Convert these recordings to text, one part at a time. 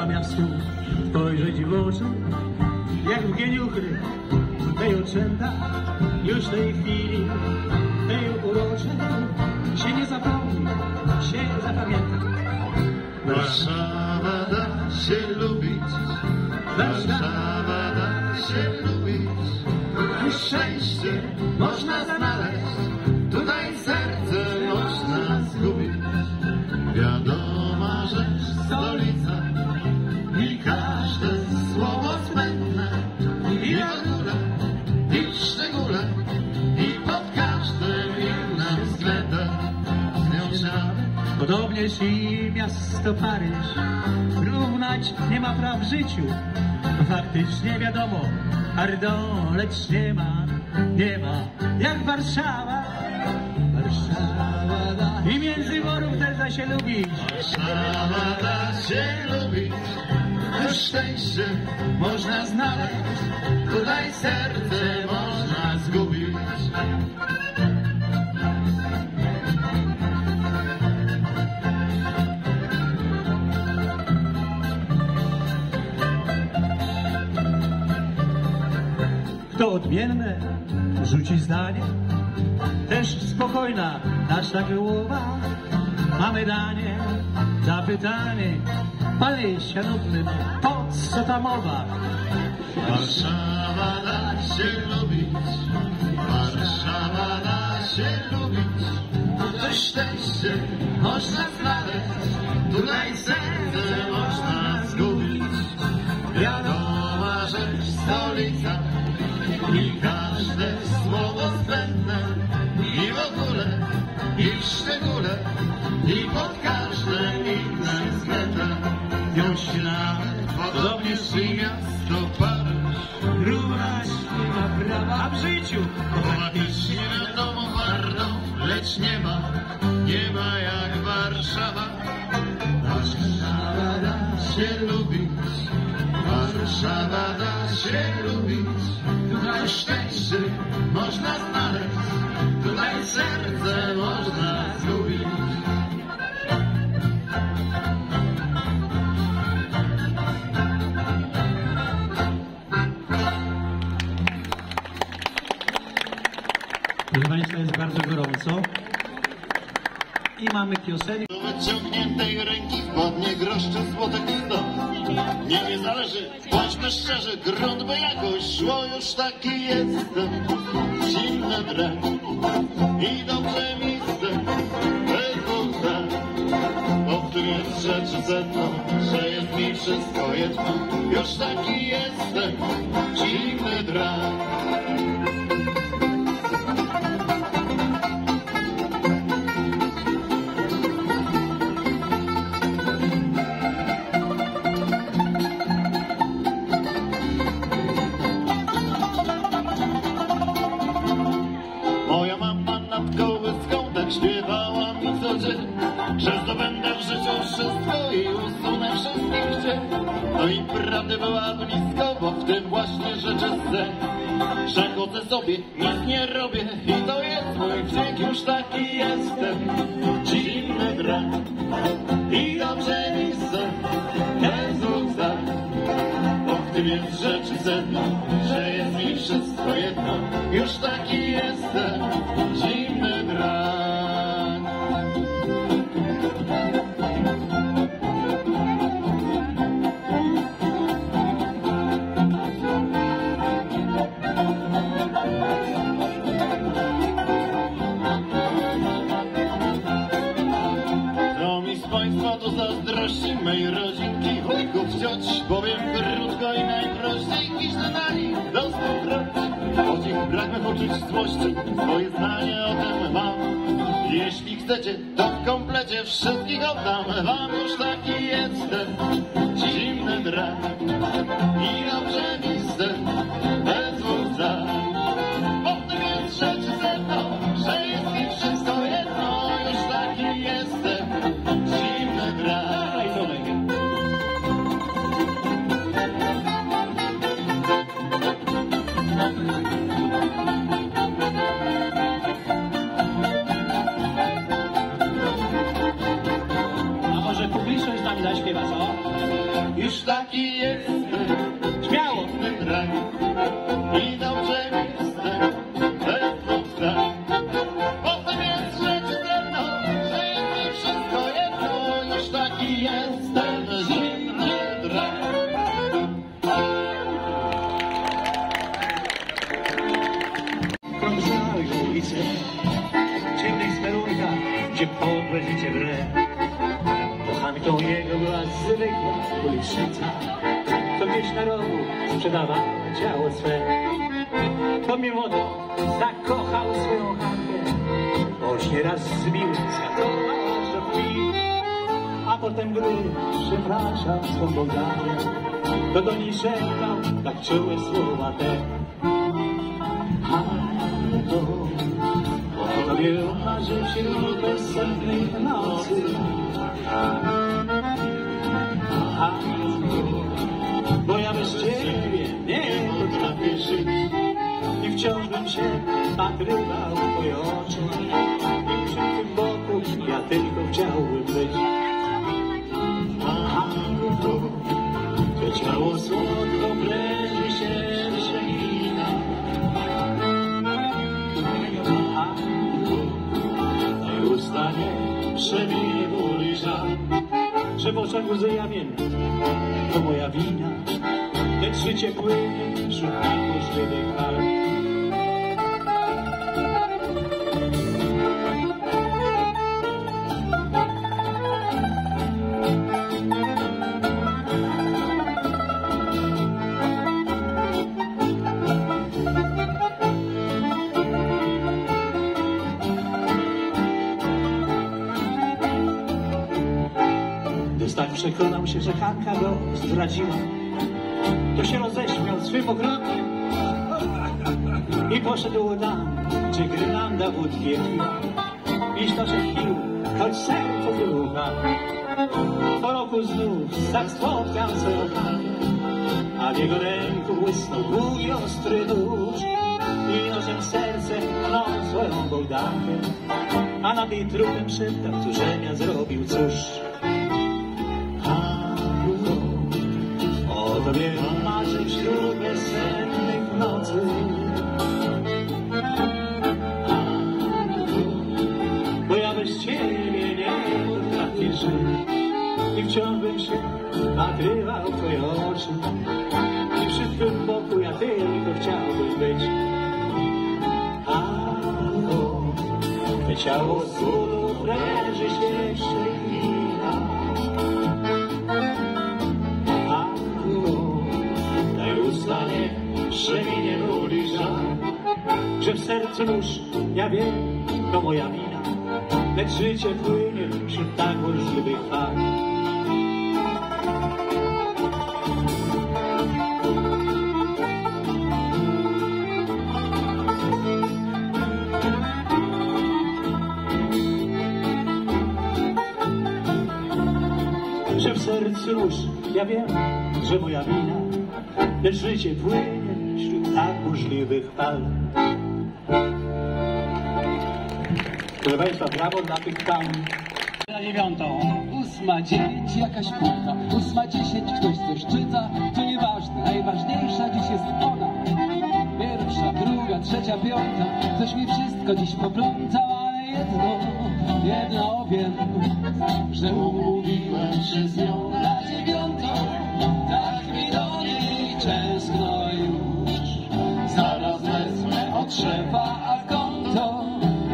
zamiast słów spojrzeć w oczy, jak w geniuchy tej oczęta, już tej chwili, tej uroczej się nie zapomni, się zapamięta. Warszawa da się lubić, Warszawa da się lubić. Tutaj szczęście można znaleźć, tutaj serce można zgubić. Wiadoma rzecz, stolica i każde słowo zbędne, i w ogóle, i w szczególe, i pod każdym innym względem z nią trzeba. Podobnież i miasto Paryż równać nie ma praw w życiu. Faktycznie wiadomo, pardon, lecz nie ma jak Warszawa. Warszawa da i między worów też da się lubić. Warszawa da się lubić, tu szczęście można znaleźć, tutaj serce można zgubić. Kto odmienne rzuci zdanie, też spokojna nasza głowa. Mamy danie, zapytanie, panie szanowny, po co ta mowa? Warszawa da się lubić, Warszawa da się lubić, tu szczęście można znaleźć, tutaj serce można zgubić. Wiadoma rzecz, stolica i każde słowo zbędne, i w ogóle, i w szczególe, i pod każdym innym względem. Już nawet podobnież i miasto Paryż Równać nie ma prawa, a w życiu faktycznie wiadomo warto, lecz nie ma jak Warszawa. Warszawa da się lubić, Warszawa da się lubić, tutaj szczęście można znaleźć, tutaj serce można zgubić. Proszę Państwa, jest bardzo gorąco i mamy piosenkę. Do wyciągniętej ręki wpadnie groszczy złotek sto. Nie zależy, bądźmy szczerzy, grunt by jakoś szło, już taki jestem. Zimny dren i dobrze mi chce, wybucha. O tym jest rzecz ze mną, że jest mi wszystko jedno. Już taki jestem, zimny dren. Śpiewała mi co dzień, że zdobędę w życiu wszystko i usunę wszystkich cień. No i prawdy była blisko, bo w tym właśnie rzeczy sen, że chodzę sobie, nic nie robię i to jest mój wdzięk. Już taki jestem, zimny dren i dobrze mi sen, Jezus tak. Bo w tym jest rzeczy sen, że jest mi wszystko jedno. Już taki jestem, zimny dren. Państwa do zazdrości mej rodzinki, wujków, cioć, powiem krótko i najprościej, kiszny na nich do współpracy. Choć ich brak me poczuć złości, swoje zdanie o tym mam. Jeśli chcecie, to w komplecie wszystkich oddam wam. Już taki jestem, zimny dren i dobrze mi sen, bez dwóch zdań. Bo w tym jest rzecz ze mną, że jest mi wszystko jedno. Już taki jestem, zimny dren. A może publiczność z nami zaśpiewa, co? Już taki jestem, Śmiało! ten raj. I dobrze mi z tym, wewnątrz kraj. Potem jest rzecz pewna, że jest mi wszystko jedno, już taki jestem, zimny drag. Krążały ulice ciemnych spelunkach, gdzie podłe życie wre. Kochanką jego była zwykła ulicznica, co gdzieś na rogu sprzedawała ciało swe. Pomimo to zakochał swoją Hankę, choć nieraz zbił, skakowała aż do krwi. A potem, gdy przepraszał swą Bogdanę, to do niej szeptał tak czułe słowa te. Hanko, o tobie marzę wśród bezsennych nocy. Hanko, bo ja bez ciebie nie potrafię żyć. I wciąż bym się patrywał w twoje oczy. I przy tym boku ja tylko chciałbym być. Hanko, to ciało słodko pręży się przegina. I ustanie przeminie ból żal, że w oczach łzy ja wiem, to moja wina, lecz życie płynie wśród niemożliwych fal. Gdy tak przekonał się, że Hanka go zdradziła, to się roześmiał swym okrotkiem i poszedł tam, gdzie Grylanda wódki piła. Iść to się pił, choć serce wyrucha. Po roku znów tak spotkał swoją Hankę, a w jego ręku błysnął długi, ostry nóż. I nożem serce pchnął swoją Bogdankę, a nad jej trupem szeptał, cóżem zrobił, cóż. O tobie marzę wśród bezsennych nocy. Bo ja bez ciebie nie potrafię żyć. I wciąż bym się patrywał w twoje oczy. I przy twym boku ja tylko chciałbym być. To ciało z bólu pręży się przegina. Ustanie, przeminie ból i żal, że w sercu nóż, ja wiem, to moja wina, lecz życie płynie wśród tak burzliwych fal. Że w sercu nóż, ja wiem, że moja wina, lecz życie płynie wśród tak burzliwych fal. Proszę Państwa, brawo dla tych tam. Na 9. 8:09 jakaś płyta, 8:10 ktoś coś czyta, to nieważne, najważniejsza dziś jest ona. Pierwsza, druga, trzecia, piąta, coś mi wszystko dziś popląta, ale jedno wiem, że umówiłem się z nią na 9. Tak mi do niej tęskno już, zaraz wezmę od szefa, a konto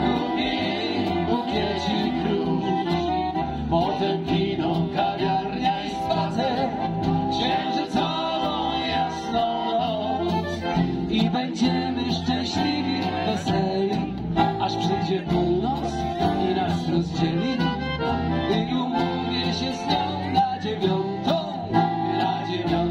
bukiecik róż. Potem kino, kawiarnia i spacer, księżycową jasną noc. I będziemy szczęśliwi, weseli, aż przyjdzie północ i nas rozdzieli. I umówię się z nią na 9. Na 9.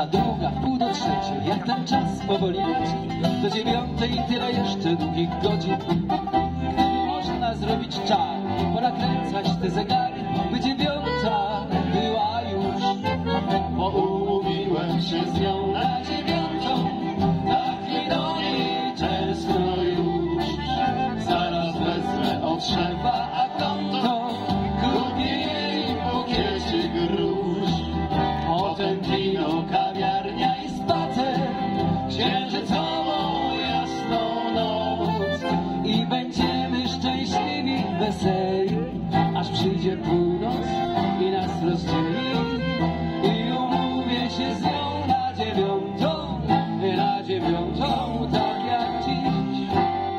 druga, wpół do trzeciej. Jak ten czas powoli leci, do 9 tyle jeszcze długich godzin. Gdyby można zrobić czar, ponakręcać te zegary, by 9 była już. Bo umówiłem się z nią na 9, tak i do niej często już. Zaraz wezmę od szefa, a konto kupię jej bukiecik róż. Potem kino, kawiarnia i spacer, księżycową jasną noc. I będziemy szczęśliwi, weseli, aż przyjdzie północ i nas rozdzieli. I umówię się z nią na 9, tak jak dziś.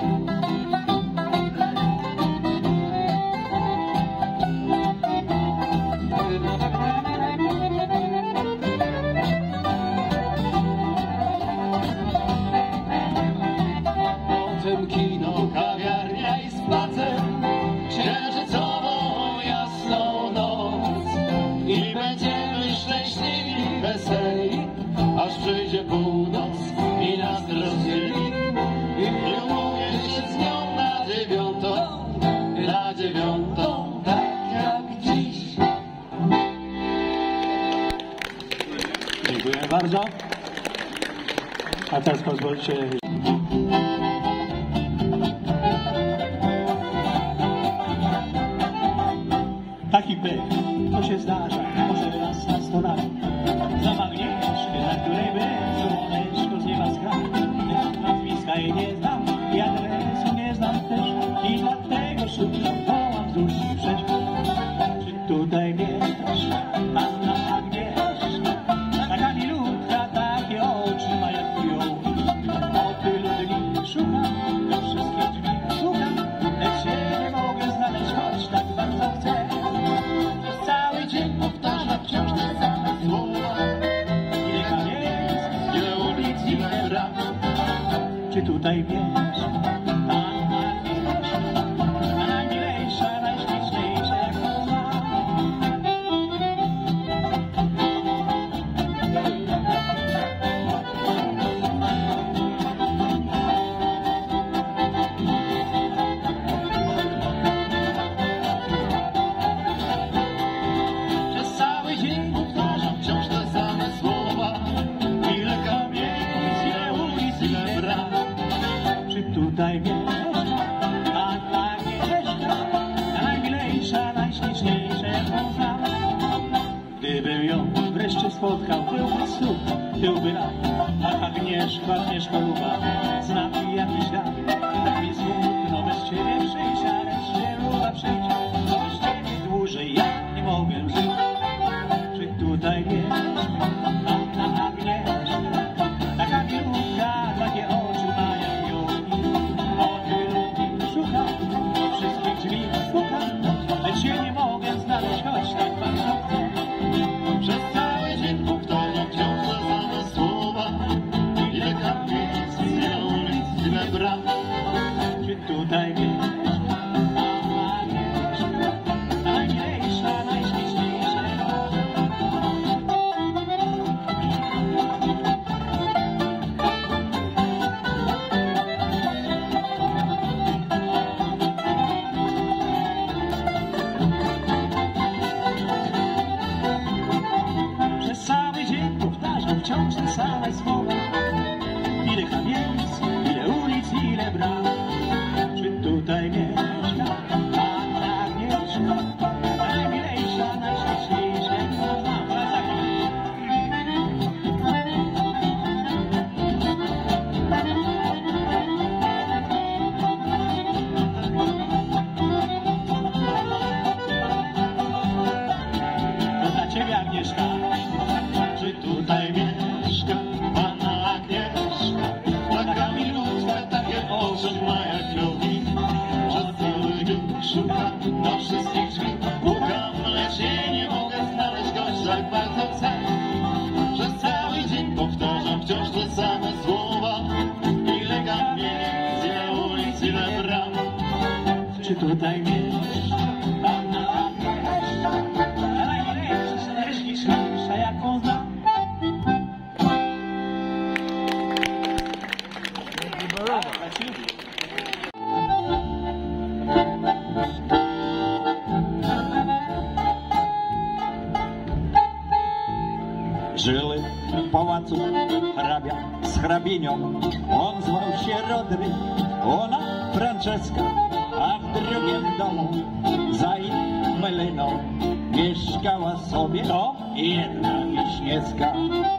Potem kino, Kawiarnia i spacer, księżycową jasną noc. I będziemy szczęśliwi, weseli, aż przyjdzie północ i nas rozdzieli. I umówię się z nią na 9, tak jak dziś. Dziękuję bardzo. A teraz pozwólcie. Taki pech, to się zdarza, może raz na 100 lat. Zamagnieszkę, na której bez słoneczko z nieba zgra. Nazwiska jej nie znam i adresu nie znam też. I dlatego szukam koła wzdłuż przeszkód. Czy tutaj mieszka Panna Agnieszka? Taka milutka, takie oczy ma jak fiołki. O tylu dni szukam, do wszystkich drzwi szukam, lecz się nie mogę znaleźć, choć tak bardzo chcę. Przez cały dzień powtarzam wciąż te same słowa. Ile kamienic, ile ulic, ile bram. Czy tutaj mieszka Panna Agnieszka? Najmilejsza, najśliczniejsza, jaką znam. Przez cały dzień powtarzam wciąż te same słowa. Ile kamienic, ile ulic, ile bram. Czy tutaj mieszka Panna Agnieszka? Najmilejsza, najśliczniejsza, jaką znam. Gdybym ją wreszcie spotkał, byłby cud, byłby rad. Ach, Agnieszko, Agnieszko luba, znam ci jakiś dat. Tak mi smutno bez ciebie przyjść, ale się luba przyjść. Bez ciebie dłużej ja nie mogę żyć. Czy tutaj mieszka Panna Agnieszka? Taka milutka, takie oczy ma jak fiołki. O tylu dni szukam, do wszystkich drzwi pukam, lecz się nie mogę znaleźć, choć tak bardzo chcę. Przez cały dzień powtarzam wciąż te same słowa. Ile kamienic, ile ulic, ile bram. Czy tutaj mieszka Panna Agnieszka? Najmilejsza, najśliczniejsza. Przez cały dzień powtarzam wciąż te same słowa. Ile kamienic, ile ulic, ile bram. Czy tutaj mieszka Panna Agnieszka? Najmilejsza, najśliczniejsza, jaką znam. To dla ciebie, Agnieszka. Czy tutaj mieszka Panna Agnieszka? Taka milutka, takie oczy ma jak fiołki. Przez cały dzień szukam, do wszystkich drzwi pukam, lecz się nie mogę znaleźć, choć tak bardzo chcę. Przez cały dzień powtarzam wciąż te same słowa. Ile kamienic, ile ulic, ile bram. Czy tutaj mieszka Panna Agnieszka? Najmilejsza, najśliczniejsza, jaką znam. chłopców, hrabia z hrabienią. On zwał się Rodry, ona Franceska, a w drugim domu za ich melyną mieszkała sobie jedna Wiśniewska.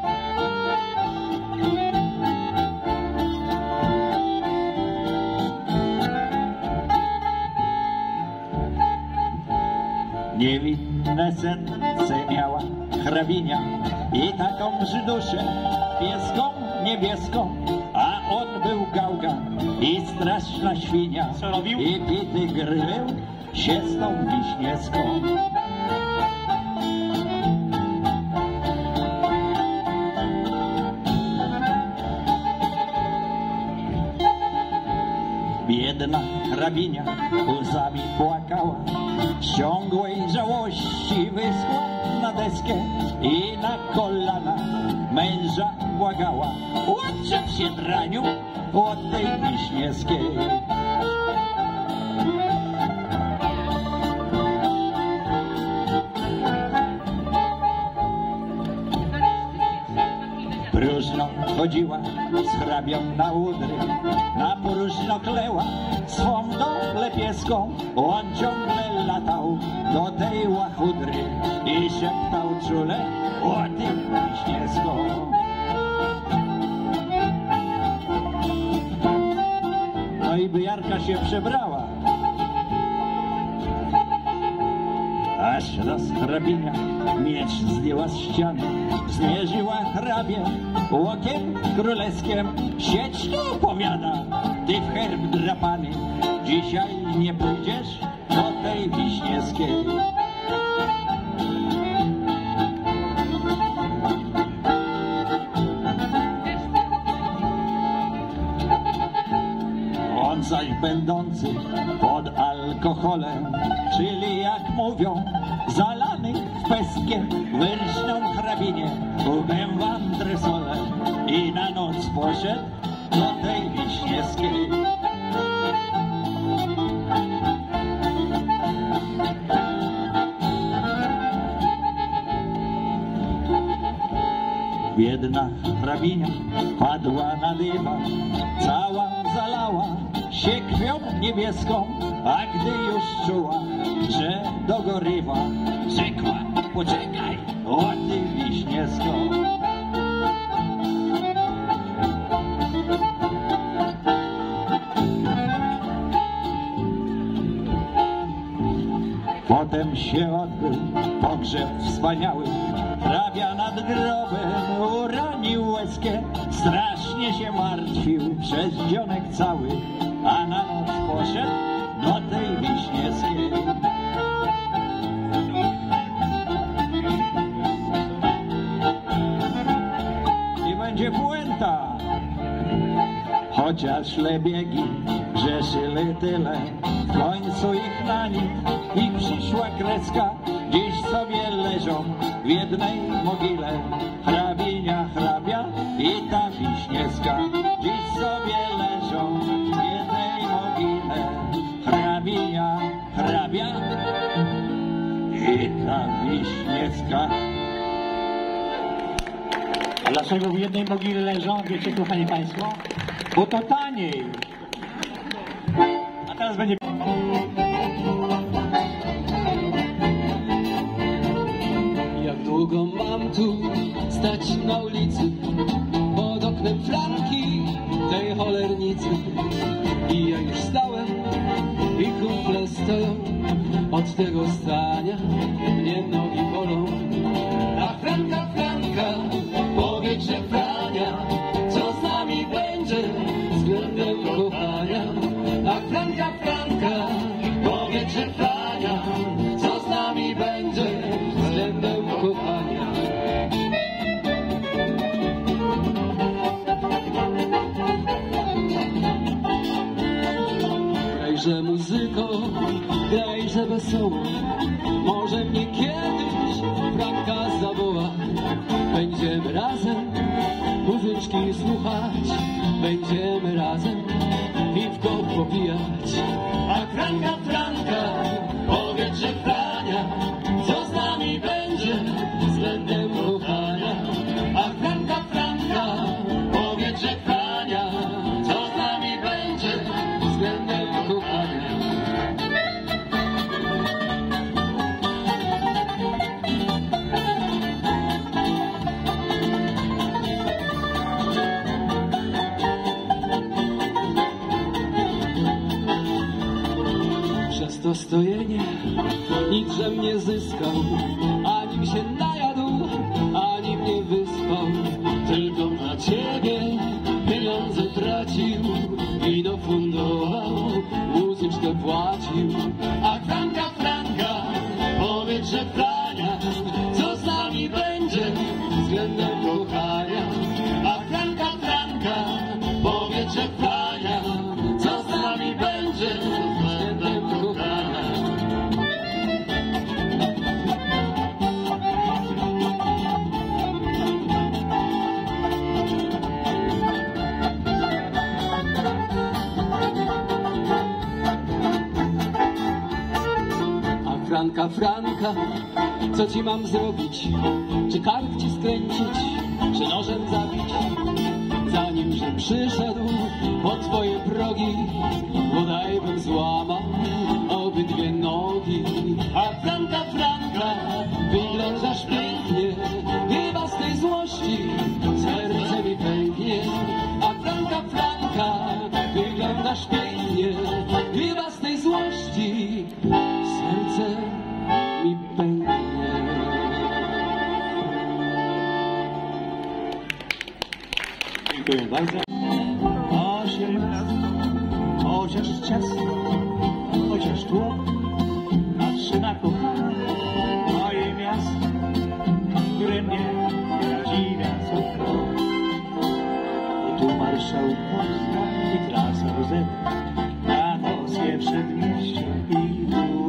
Niewinne serce miała hrabinia i taką brzyduszę pieską niebieską, a on był gałga i straszna świnia. Co robił? I bity grył się z tą Wiśniewską. Biedna hrabinia łzami płakała, z ciągłej żałości wyschła na deskę i na kolana męża błagała: odczep się, draniu, od tej Wiśniewskiej. Próżno chodziła z hrabią na łudry, na próżno kleła swą doble pieską. On ciągle latał do tej łachudry i szeptał czule: o ty Wiśniewską. No i byjarka się przebrała, aż raz hrabinia miecz zdjęła z ściany, zmierzyła hrabie łokiem królewskim. Siedź tu, powiada, ty w herb drapany, dzisiaj nie pójdziesz do tej Wiśniewskiej. On zaś będący pod alkoholem, czyli jak mówią, zalany w pestkie, wyrżnął hrabinie ubem w antresole i na noc poszedł do tej Wiśniewskiej. Biedna hrabinia padła na dywan, cała zalała się krwią niebieską, a gdy już czuła, że dogorywa, rzekła: poczekaj, o ty Wiśniewską. Potem się odbył pogrzeb wspaniały, hrabia nad grobem uronił łezkę, strasznie się martwił przez dzionek cały, a na noc poszedł do tej Wiśniewskiej. I będzie puenta, chociaż lebiegi grzeszyli tyle, w końcu ich na nich i przyszła kreska. Dziś sobie leżą w jednej mogile hrabinia, hrabia i ta Wiśniewska. Dziś sobie leżą w jednej mogile hrabinia, hrabia i ta Wiśniewska. A dlaczego w jednej mogile leżą, wiecie, kochani państwo? Bo to taniej. A teraz będzie... Jak długo mam tu stać na ulicy, pod oknem flanki tej cholernicy? I ja już stałem i kumple stoją, od tego stania mnie nogi bolą. A Franka, Franka, powiedz, że Frania, co z nami będzie względem kochania? A Franka, Franka, powiedz, że Frania, co z nami będzie względem kochania? Grajże muzyko, grajże wesoło, może mnie kiedyś Franka zawoła. Będziemy razem muzyczki słuchać, będziemy razem piwko popijać. A Franka, Franka, powiedz, że Frania, co z nami będzie względem kochania? A Franka, Franka, dostojenie, nic żem nie zyskał, anim się najadł, ani mnie wyspał. Tylko na ciebie pieniądze tracił, wino fundował, muzyczkę płacił. A Franka, powiedz, że Frania, co z nami będzie względem kochania. A Franka, powiedz, że Frania, co z nami będzie względem kochania. Franka, co ci mam zrobić? Czy kark ci skręcić, czy nożem zabić? Zanim że przyszedł po twoje progi, bodaj bym złamał obydwie nogi. A Franka, wyglądasz pięknie, chyba z tej złości serce mi pęknie. A Franka, wyglądasz pięknie, chyba z tej złości serce mi pęknie. Dziękuję bardzo. 18, chociaż ciasno, chociaż tło, patrzy na kochane moje miasto, które mnie zadziwia co krok. I tu marszałkowska i trasa Rozetti, na polskie przedmieście i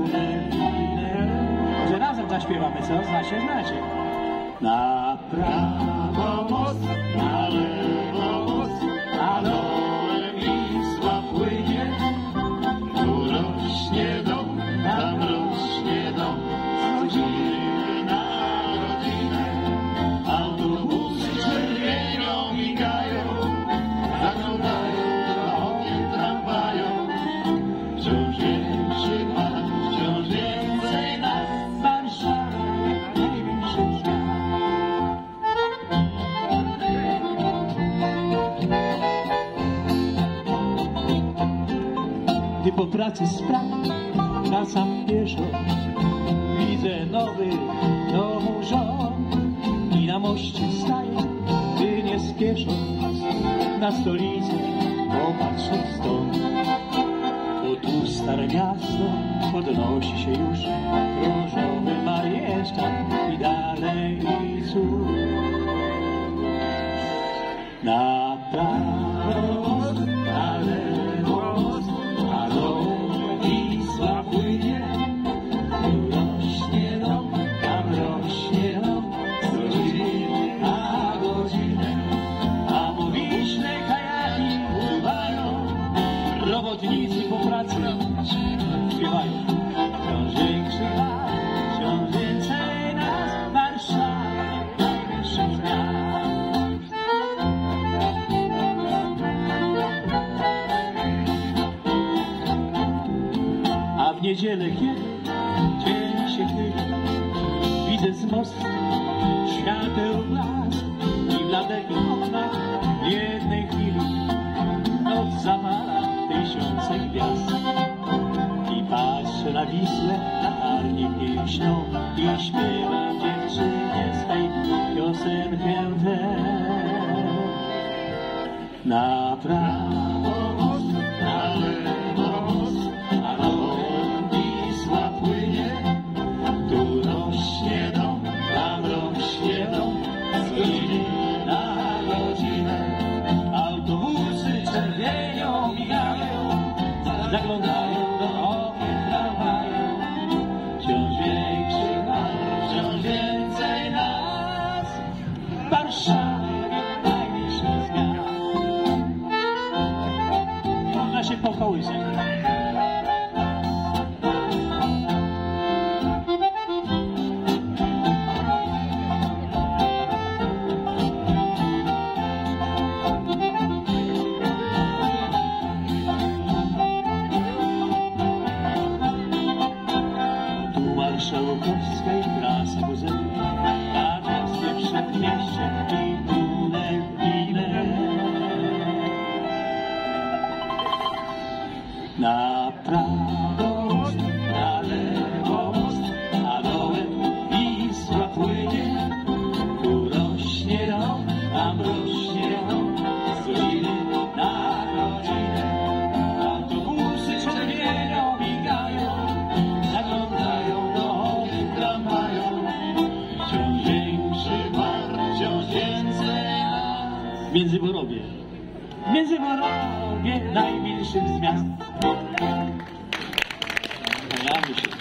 może razem zaśpiewamy, co? Znacie? Na prawo most, na lewo most, a dole Wisła płynie. Tu rośnie dom, tam rośnie dom, z rodziny na rodzinę. Autobusy czerwienią migają, zaglądają do okien tramwają. Wciąż większy nas, wciąż więcej nas, Warszawa, największy świat. Gdy po pracy wracam pieszo, widzę nową żonę i na moście staję, by nie spiesząc na stolicę popatrzeć stąd. Bo tu stare miasto podnosi się już różowy Marieszczan i dalej cud. Na prawo, na lewo, a dole Wisła płynie. Tu rośnie dom, tam rośnie dom, z godziny na godzinę. A po Wiśle kajaki pływają, robotnicy po pracy śpiewają. Wciąż większy nas, wciąż więcej nas, Warszawa, najwyższych miast. A w niedzielę, kiedy dzień się chyli, widzę z mostu świateł blask i w bladych oknach w jednej chwili noc zawala tysiące gwiazd. I patrzę na Wisłę, latarnie pieśnią i śpiewam dziewczynie swej piosenkę tę. Na prawo most, na lewo most, a dole Wisła płynie. Tu rośnie dom, tam rośnie dom, z godziny na godzinę. Autobusy czerwienią migają, zaglądają do okien tramwają. Wciąż większy nas, wciąż więcej nas, Warszawa, najbliższy zmian. Można się pokołysać. Marszałkowska i trasa Rozetti, na polskie przedmieście i tunel ile. Na prawo most, Międzyborowie najmilszych z miast. Kłaniamy się.